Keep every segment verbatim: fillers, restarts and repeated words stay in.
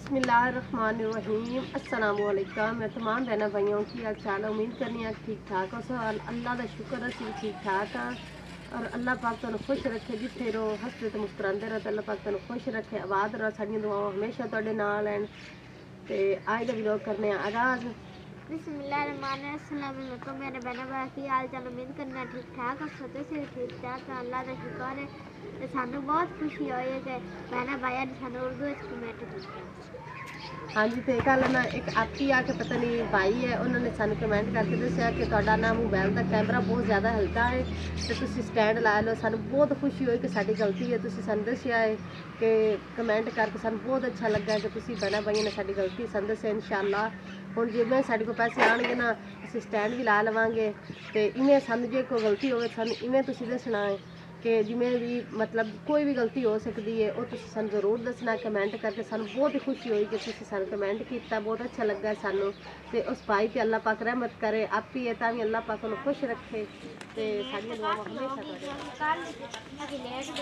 बिस्मिल्लाहिर्रहमानिर्रहीम अस्सलाम वालेकुम। मैं तमाम बहना भाइयों की हाल चाल उम्मीद करनी है ठीक ठाक हो। सो अल्लाह का शुक्र असी ठीक ठाक हाँ और अल्लाह पाक तुहानू खुश रखे, जिथे रहो हसते तो मुस्कुराते रहो, तो अल्लाह पाक तुहानू खुश रखे, आबाद रहो, साडियां दुआवां हमेशा तुहाडे नाल हैं। ते आज दा व्लॉग करने आगाज। बिस्मिल्लाहिर्रहमानिर्रहीम। मेरे बहना भाई की हाल चाल उम्मीद करना ठीक ठाक और सते से ठीक ठाक अल्लाह का शुक्र है। ते सानू बहुत खुशी हुई है कि बहना भाई ने सानू उर्दू विच कमेंट किया। हाँ जी, तो कल ना एक आपी आके पता नहीं भाई है, उन्होंने सानू कमेंट करके दसिया कि तुहाडा ना मोबाइल का कैमरा बहुत ज़्यादा हल्का है, तो तुसी स्टैंड ला लो। सानू बहुत खुशी हुई कि साडी गलती है, तुसी सानू दसिया है कि कमेंट करके सानू बहुत अच्छा लगा कि तुसी बहना भाई ने साडी गलती सानू दसिया। इंशाअल्लाह हुण जिवें साडे कोल पैसे आउणगे ना असीं स्टैंड भी ला लवांगे, तो इवें सानू जे कोई गलती होवे सानू इवें तुसी दसना है कि जिमें भी मतलब कोई भी गलती हो सकती है वो तुसी सानू जरूर दसना कमेंट करके। सानू बहुत ही खुशी हुई कि तुसी सानू कमेंट किया, बहुत अच्छा लगा सानू। ते उस भाई ते अल्लाह पाक रहमत करे, आप ही है तां अल्लाह पाक उन्हें खुश रखे ते साडियां दुआवां हमेशा तुहाडे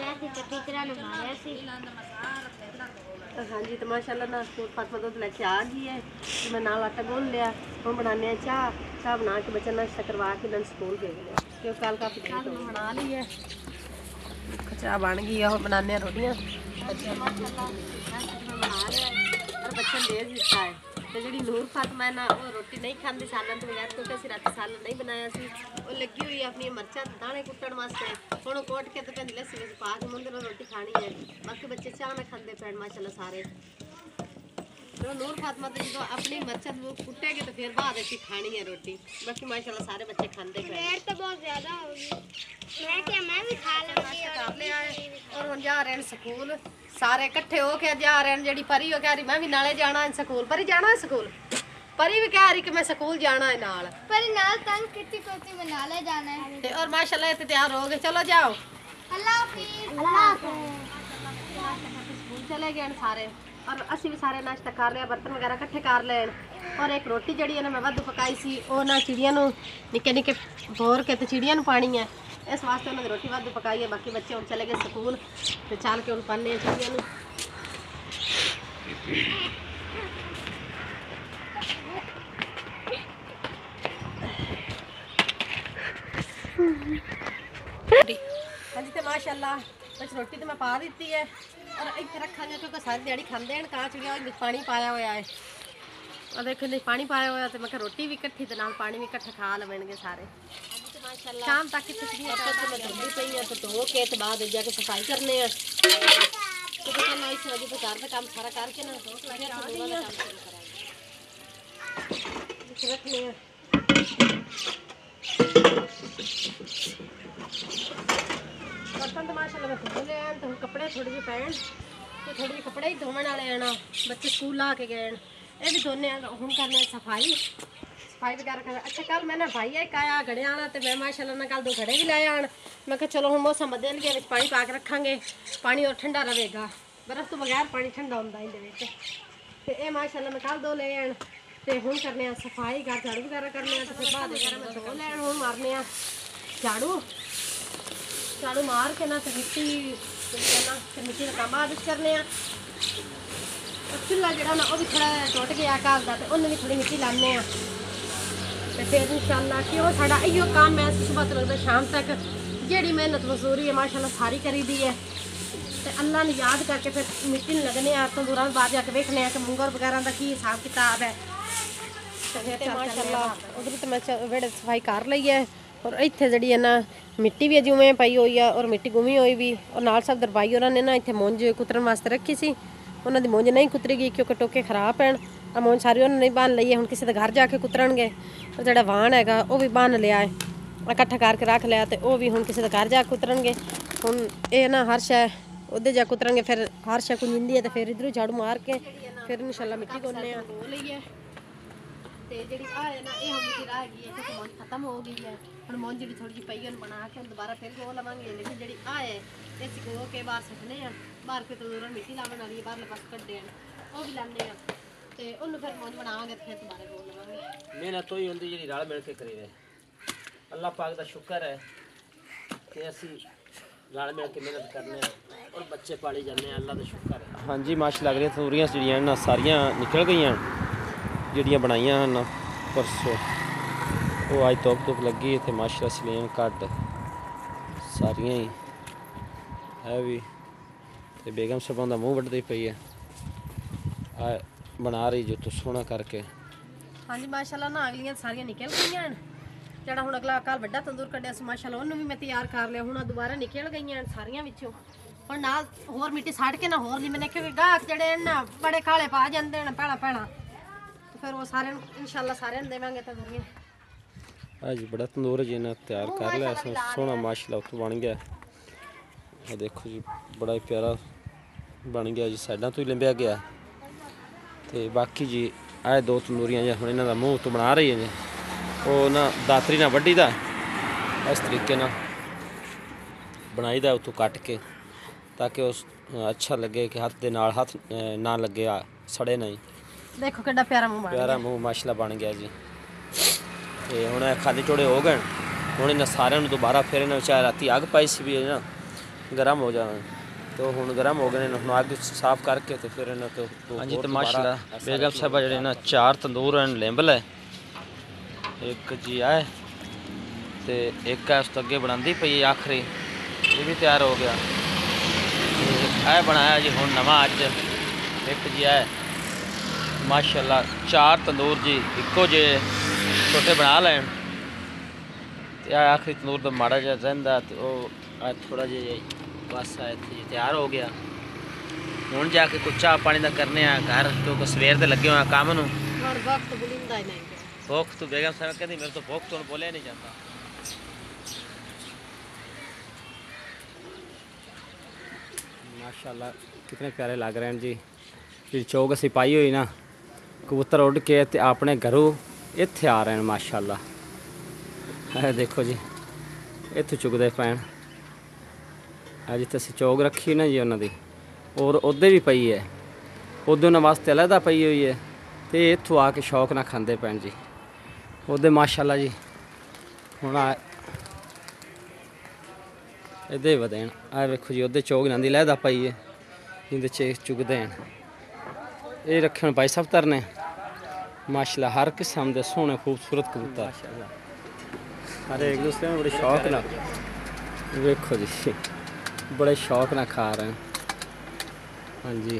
नाल। हाँ जी, तो माशाअल्लाह ना फातिमा दुध लैके आ गई है, तो मैं नाल आटा गुन लिया। हम बनाने चाह चाह बना के बच्चा नाश्ता करवा के लंच स्कूल भेज लिया, क्योंकि कल काफ़ी चाह बना ली है। चाह बन गई है, बनाने रोटियां बच्चे माशाअल्लाह बना लिया और बच्चे ने दे दिता है। तो जी नूर फातिमा है ना वो रोटी नहीं खाती सालन तो बगैर, क्योंकि असं रात सालन नहीं बनाया सी। वो लगी हुई है अपनी मिर्चा दाने कुटन वास्ते, हम कोट के तो कहती लस्सी में पा के मुंडे रोटी खानी है। बाकी बच्चे चाह ना खाते पैन माशाअल्लाह सारे। तो नूर फातिमा तो जो अपनी मिर्चा कुटेगी तो फिर बाद अच्छी खानी है रोटी। बाकी माशाअल्लाह सारे बच्चे खाते रेट तो बहुत ज्यादा होगी, मैं क्या मैं भी खा लूंगी। कर लिया है और हम जा रहे हैं स्कूल, सारे इकट्ठे हो के जा रहे हैं। जी परी हो कह रही मैं भी नाले जाना है स्कूल, परी जाना है स्कूल, परी भी कह रही कि मैं स्कूल जाना है नाल, परी नाल तंग कितनी कोती में नाले जाना है। ते और माशाल्लाह इतने तैयार हो गए, चलो जाओ अल्लाह हाफिज़। अल्लाह हाफिज़। स्कूल चले गए सारे और असी भी सारे नाश्ता कर लिया, बर्तन वगैरह इकट्ठे कर लें। और एक रोटी जी ना मैं वाधू पकाई सी, वो ना चिड़िया निके निके भोर के तो चिड़िया पानी है, इस वास्ते उन्होंने रोटी वाधू पकाई है। बाकी बच्चे हम चले गए स्कूल, तो चल के हम पाने चिड़िया। हाँ जी, तो माशाअल्लाह बस रोटी तो मैं पा दी है और इतने रखा क्योंकि सारी दिहाड़ी खाते हैं कहाँ चिड़िया पानी पाया हुआ है। और देखो नहीं पानी पाया हुआ तो मैं रोटी भी इकट्ठी तो नाल पानी भी इकट्ठा खा लवेंगे सारे। शाम तक धोती पई है तो धो के तो बाद जाके सफाई करने हैं, तो चलो इस वजह से घर का काम सारा करके ना रखने हैं। बर्तन तो माशाअल्लाह मैं धो ले हैं, तो कपड़े थोड़े ਜਿਹੇ पैन तो थोड़े ਜਿਹੇ कपड़े ही धोने वाले हैं ना, बच्चे स्कूल ला के गए ये भी धोने हम करने सफाई सफाई वगैरह करना। अच्छा कल मैंने भाई एक आया घड़े आना, तो मैं माशाअल्लाह ना कल दो घड़े भी लाए आन। मैं कहा चलो हम मौसम बदल गया, पानी पा के रखांगे, पानी और ठंडा रहेगा, बर्फ तो बगैर पानी ठंडा होता है। तो ये माशाअल्लाह मैं कल दो ले आन, तो हम करने सफाई घर झाड़ू वगैरह करने, तो फिर बाद वगैरह मैं धो लैन हम मारने झाड़ू झाड़ू मार के ना तो मिट्टी ना तो मिट्टी का काम बाद करने। चूल्हा जो ना वो भी थोड़ा टुट गया घर का, तो उन्हें भी थोड़ी मिट्टी लाने, तो फिर इंशाअल्लाह कि वो साडा इहो काम है सुबह तो लगता शाम तक जी मेहनत मजदूरी है माशाअल्लाह सारी करी दी है। तो अल्लाह ने याद करके फिर मिट्टी लगने तंदूरा बाद जाके वेखने कि मुंगर वगैरह का की हिसाब किताब है। तो फिर माशाअल्लाह उधर तो मैं वेड़े सफाई कर ली है और इतने जी है ना मिट्टी भी जिमें पई हुई है और मिट्टी गुमी हुई भी, और नाल सब दरबाई उन्होंने ना इतने मुंज कुतरन वास्ते रखी सी, उन्होंने मुंज नहीं कुतरी गई क्योंकि टोके खराब हैं। आ मुंज सारी उन्होंने नहीं बन ली है, हम किसी के घर जाके कुतरनगे। और जो वाहन है वो भी बन लिया है, इकट्ठा करके रख लिया, तो वह भी हम किसी के घर जाके कुतरनगे। हम ये ना हर शै उधर जा कुतरनगे, फिर हर शै कुंजी है तो फिर इधरों झाड़ू मार के फिर इंशाअल्लाह मिट्टी गोलने धो ली है। तो जी आ है ना ये हम मिट्टी रह गई है क्योंकि मुंज खत्म हो गई है, हम मुंज जी थोड़ी जी पई है बना के हम दोबारा फिर गो लवेंगे। लेकिन जी आ है ये गो के बाहर सुटने हैं, बाहर के तंदूर मिट्टी लाने वाली है, बाहरले पास कड्डे वो भी लाने ते उन्हें फिर मुंज बनावांगे तो फिर दोबारा गो लवेंगे। मेहनत तो ही होंगी जी रल मिल के करी। अल्लाह पाक का शुक्र है कि असी रल मिल के मेहनत करने। और बच्चे पाली जाने अल्लाह का शुक्र है। हाँ जी माशा लग रही तंदूरियां ਜਿਹੜੀਆਂ ਨਾ ਸਾਰੀਆਂ ਨਿਕਲ ਗਈਆਂ ਜਿਹੜੀਆਂ ਬਣਾਈਆਂ ਹਨ परसों ਉਹ ਅੱਜ ਧੁੱਪ ਧੁੱਪ ਲੱਗੀ ਤੇ ਮਾਸ਼ਾ ਸਲੀਮ ਕੱਟ ਸਾਰੀਆਂ ਹੀ ਹੈ ਵੀ ਤੇ ਬੇਗਮ ਸਾਹਿਬਾਂ ਦਾ ਮੂੰਹ ਵੱਢਦੀ ਪਈ ਹੈ ਆ ਬਣਾ ਰਹੀ ਜੋ ਤੂੰ ਸੋਹਣਾ ਕਰਕੇ। ਹਾਂਜੀ ਮਾਸ਼ਾਅੱਲਾ ਨਾ ਅਗਲੀਆਂ ਸਾਰੀਆਂ ਨਿਕਲ ਗਈਆਂ ਹਨ। ਜਿਹੜਾ ਹੁਣ ਅਗਲਾ ਕੱਲ ਵੱਡਾ ਤੰਦੂਰ ਕੱਢਿਆ ਸੀ ਮਾਸ਼ਾਅੱਲਾ ਉਹਨੂੰ ਵੀ ਮੈਂ ਤਿਆਰ ਕਰ ਲਿਆ। ਹੁਣ ਦੁਬਾਰਾ ਨਿਕਲ ਗਈਆਂ ਹਨ ਸਾਰੀਆਂ ਵਿੱਚੋਂ। ਹੁਣ ਨਾਲ ਹੋਰ ਮਿੱਟੀ ਛੱਡ ਕੇ ਨਾ ਹੋਰ ਲਈ ਮੈਨੇ ਕਿਉਂਕਿ ਗਾਹਕ ਜਿਹੜੇ ਨਾ ਬੜੇ ਕਾਲੇ ਪਾ ਜਾਂਦੇ ਨੇ ਪਹਿਲਾਂ ਪਹਿਲਾਂ ਤੇ ਫਿਰ ਉਹ ਸਾਰਿਆਂ ਨੂੰ ਇਨਸ਼ਾਅੱਲਾ ਸਾਰਿਆਂ ਨੂੰ ਦੇਵਾਂਗੇ ਤੰਦੂਰੀਆਂ। ਆ ਜੀ ਬੜਾ ਤੰਦੂਰ ਜੀ ਨੇ ਤਿਆਰ ਕਰ ਲਿਆ ਸੋਹਣਾ ਮਾਸ਼ਾਅੱਲਾ ਉੱਥੋਂ ਬਣ ਗਿਆ। ਆ ਦੇਖੋ ਜੀ ਬੜਾ ਹੀ ਪਿਆਰਾ ਬਣ ਗਿਆ ਜੀ ਸਾਈਡਾਂ ਤੋਂ ਹੀ ਲੰਬਿਆ ਗਿਆ ਤੇ ਬਾਕੀ ਜੀ ਆਹ ਦੋ ਤੰਦੂਰੀਆਂ ਜਾਂ ਹੁਣ ਇਹਨਾਂ ਦਾ ਮੂੰਹ ਤੋਂ ਬਣਾ ਰਹੀ ਹੈ ਜੀ ਉਹ ਨਾ ਦਾਤਰੀ ਨਾਲ ਵੱਢੀ ਦਾ ਇਸ ਤਰੀਕੇ ਨਾਲ ਬਣਾਈ ਦਾ ਉੱਥੋਂ ਕੱਟ ਕੇ ਤਾਂ ਕਿ ਉਸ ਅੱਛਾ ਲੱਗੇ ਕਿ ਹੱਥ ਦੇ ਨਾਲ ਹੱਥ ਨਾ ਲੱਗੇ ਆ ਸੜੇ ਨਹੀਂ। ਦੇਖੋ ਕਿੱਡਾ ਪਿਆਰਾ ਮੂੰਹ ਬਣ ਗਿਆ। ਪਿਆਰਾ ਮੂੰਹ ਮਾਸ਼ਾਅੱਲਾ ਬਣ ਗਿਆ ਜੀ ਤੇ ਹੁਣ ਇਹ ਖਾਲੀ ਟੋੜੇ ਹੋ ਗਏ। ਹੁਣ ਇਹਨਾਂ ਸਾਰਿਆਂ ਨੂੰ ਦੁਬਾਰਾ ਫਿਰ ਇਹਨਾਂ ਵਿਚਾਰ ਰਾਤੀ ਅੱਗ ਪਾਈ ਸੀ ਵੀ ਨਾ ਗਰਮ ਹੋ ਜਾਣਾ तो हुण गर्म हो गए हुण अग साफ करके तो फिर इन्हें तो हाँ जी तो माशाल्लाह बेगम साहबा जेह्ड़े ना चार तंदूर हैं लेंबल है एक जी आए तो एक है उस तो अगे बनाती पई आखिरी ये भी तैयार हो गया है बनाया जी हुण नवा अज एक जी है माशाल्लाह चार तंदूर जी इक्को जे छोटे बना लैन तो आखिरी तंदूर तो माड़ा जिहा रहिंदा तो थोड़ा जिहा बस इत्थे तैयार हो गया। हुण जाके कुछ चाह पानी का करने घर क्योंकि सवेर दे लगे हुए काम नूं और वक्त बुलिंदा ही नहीं भुख तो बेगम साहब कहती मेरे तो भुख तो बोलिया नहीं जाता। माशाल्लाह कितने प्यारे लग रहे हैं जी जी चौक असी पाई हुई ना कबूतर उड़ के ते अपने घरों इत्थे आ रहे हैं माशाल्लाह। है देखो जी इत्थों चुकते पैन आ जिते असी चौक रखी ना जी उन्होंने और उधर भी पई है उधर उन्होंने वास्ते अलहदा पई हुई है तो इत्थों आके शौक ना खाते पैन जी उधर माशाल्लाह जी हुण इधर वदेन आ वेखो जी उधर चौक इन्हां दी अलहदा पई है जिंदे च चुगदे हैं ये रखे भाई साहब तरने माशाल्लाह हर किस्म के सोहने खूबसूरत कबूतर अरे एक दूसरे में बड़े शौक ना वेखो जी बड़े शौक ना खा रहे हैं। हाँ जी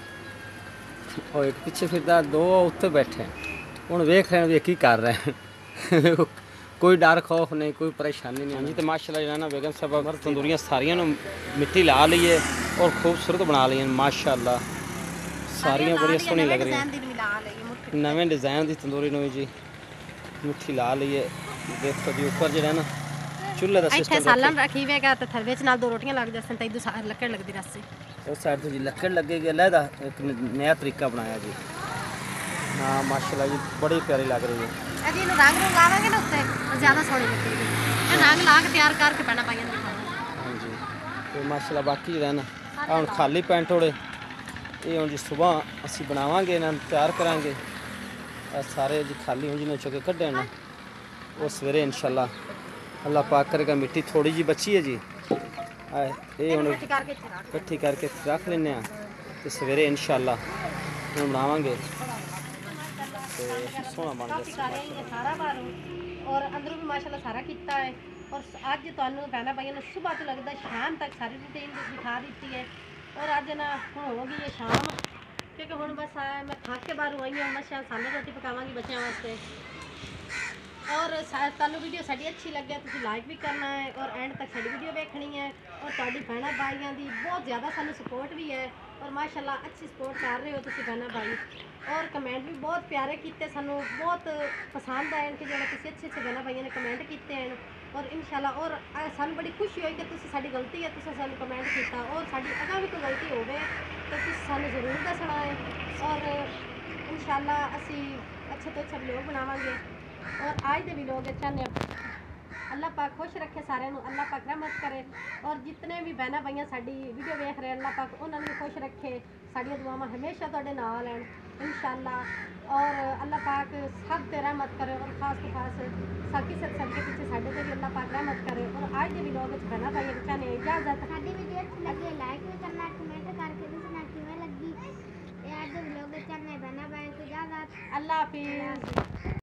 और एक पीछे फिर दो उत्ते बैठे हुण वेख रहे हैं वे की कर रहे हैं कोई डर खौफ नहीं कोई परेशानी नहीं। हाँ जी तो माशाल्लाह जो है ना बेगम साहब तंदूरियाँ सारियां मिट्टी ला ली है और खूबसूरत बना ली हैं माशाल्लाह सारियां बड़ी सोहनी लग रही हैं। नवे डिज़ाइन की तंदूरी नवी जी मिट्टी ला ली है देखो जी ऊपर जो है ना चूल्हे का सिस्टम सालन रखी हुएगा तो थरवे च नाल दो रोटियां लग जासन ते इधर सा- लकड़ लगदी रस्सी उस साइड तो जी लकड़ लगेगी अलहदा एक नया तरीका बनाया जी। हाँ माशाल्लाह जी बड़ी प्यारी लग रही है। अजी इनु रंग रूंग लावांगे ना उत्ते और ज्यादा सोहनी लगेगी ये रंग ला के तैयार करके पैना पाइयां ने हाँ जी तो माशाल्लाह बाकी जो है ना हुण खाली पैंट थोड़े ये हुण जी सुबह असी बनावांगे इन्हां नूं तैयार करांगे सारे जी खाली हुण जिन्हें चुके कड्ढे ना वो सवेरे इंशाल्लाह अल्लाह पाक करेगा मिट्टी थोड़ी जी बची है जी ये हुण इकट्ठी करके रख लेने तो सवेरे इंशाल्लाह हुण बनावांगे तो सोहना बन जाए सारा बाहरों और अंदरों भी माशाल्लाह सारा किया है और अज तुहानू भैन भाइयों ने सुबह तो लगता शाम तक सारी रूटीन दिखा दी है और अज ना हुण हो गई है शाम क्योंकि हुण बस मैं थक के बाहरों आई हूँ बस सामने रोटी पकावांगी बच्चों वास्ते। और तुहानू वीडियो साड़ी अच्छी लगे तो लाइक भी करना है और एंड तक साड़ी वीडियो देखनी है और तुहाडी भैणां भाइयों की बहुत ज़्यादा सानू सपोर्ट भी है और माशाल्लाह अच्छी सपोर्ट कर रहे हो तुसीं भैणां भाई और कमेंट भी बहुत प्यारे किए सानू बहुत पसंद आए कि जो तुसीं अच्छे अच्छे भैणां भाइयों ने कमेंट किए हैं और इंशाल्लाह और सानू बड़ी खुशी हुई कि तुसीं साडी गलती है तुसीं सानू कमेंट किया और साडी अगर भी कोई गलती होवे तो तुसीं सानू जरूर दसना है और इंशाल्लाह असी अच्छे तो अच्छे व्लॉग बनावांगे और आज के व्लॉग चाहते अल्लाह पाक खुश रखे सारे अल्लाह पाक रहमत करे और जितने भी बहना भाइयां साडी वीडियो देख रहे अल्लाह पाक उन्होंने भी खुश रखे साड़ियां दुआवां हमेशा तुहाडे नाल हैं इंशाल्लाह। और अल्लाह पाक सब पे रहमत करे और खास तो खास सबकी सब सबके पीछे साढ़े पे भी अल्लाह पाक रहमत करे। और आज के व्लॉग में बना भाई कहने इजाजत। साडी वीडियो अच्छी लगी लाइक भी करना, कमेंट करके दसना किवें लगी। ये आज व्लॉग चलने बना भाई को इजाजत। अल्लाह हाफिज़।